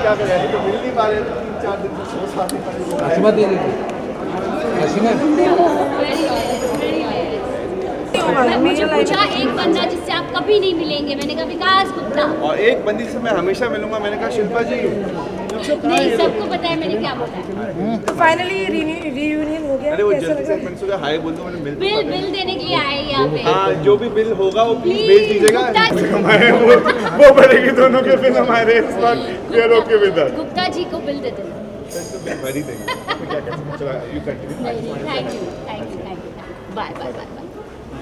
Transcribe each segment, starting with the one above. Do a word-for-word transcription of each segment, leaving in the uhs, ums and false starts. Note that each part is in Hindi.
क्या करें, अभी तो मिल नहीं पा रहे, तीन चार दिन से सोच पाते हैं। मुझे पूछा एक बंदा जिससे आप कभी नहीं मिलेंगे, मैंने कहा विकास गुप्ता। और एक बंदी से मैं हमेशा मिलूंगा, मैंने कहा शिल्पा जी। नहीं, सबको पता है मैंने क्या बोला है। तो फाइनली रीयूनियन हो गया। अरे वो जल्दी से मैंने सोचा हाय बोल दो, मैंने मिल बिल बिल देने के लिए आए यहाँ पे। हाँ, जो भी बिल होगा वो प्लीज भेज दीजिएगा। वो वो बढ़ेगी दोनों के बिल हमारे, इस बार we are okay with that. Gupta ji को बिल दे देना। भरी देंगे। क्या कर सकते हैं, you continue. Thank you thank you thank you bye bye bye bye.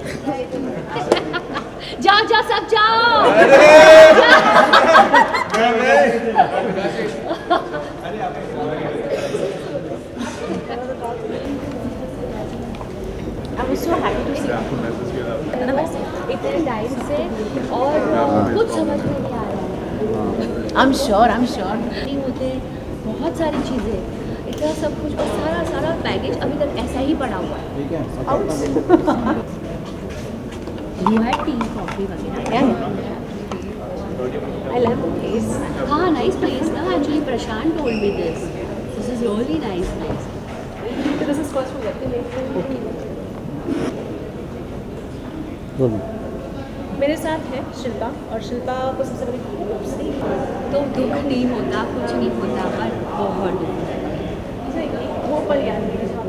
जाओ जाओ सब जाओ। I'm so happy to see you. इतने टाइम से और कुछ समझ में नहीं आ रहा है। I'm sure, I'm sure. नहीं होते बहुत सारी चीज़ें, इतना सब कुछ, बस सारा सारा पैकेज अभी तक ऐसा ही पड़ा हुआ है। You had tea, coffee वगैरह? Yeah. I love the place. हाँ, nice place ना. Actually, Prashant told me this. This is really nice place. This is first for मेरे साथ है शिल्पा, और शिल्पा को सबसे बड़ी तो दुख नहीं होता, कुछ नहीं होता, पर बहुत दुख होता है। वो पल याद नहीं।